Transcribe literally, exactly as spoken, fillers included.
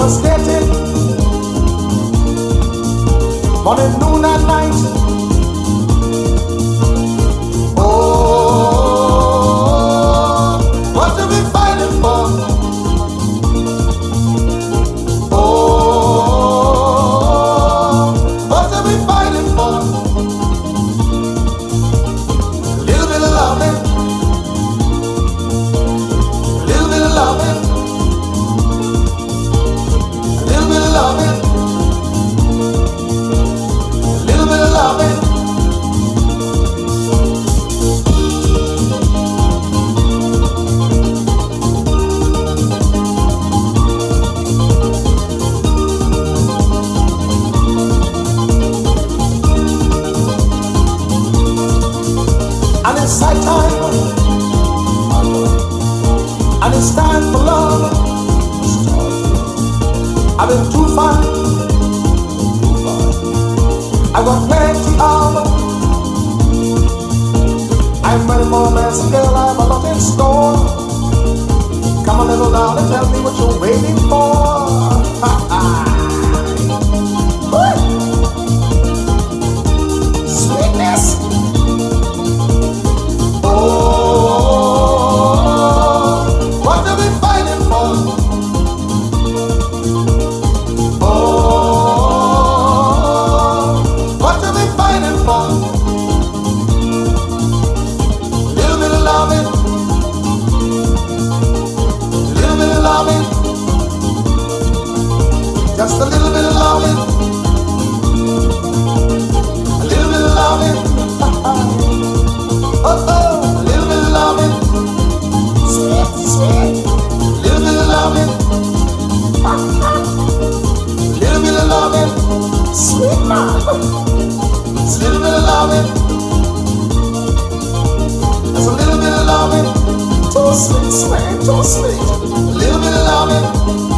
was getting morning, noon, and night. Oh, what are we fighting for? Oh, what are we fighting for? A little bit of loving, a little bit of loving, a little bit of loving, a little bit of loving. And it's high time, and it's time for love. I've been too fine, I've got plenty of. I'm ready for a mess, girl, I have a lot in store. Come on, little darling, tell me what you're waiting for. Sweetness. Just a little bit of loving, a little bit of loving, oh oh, a little bit of loving, sweet, sweet, a little bit of loving, a little bit of loving, sweet mom, it's a little bit of loving, it's a little bit of loving, too sweet, sweet, too sweet, a little bit of loving.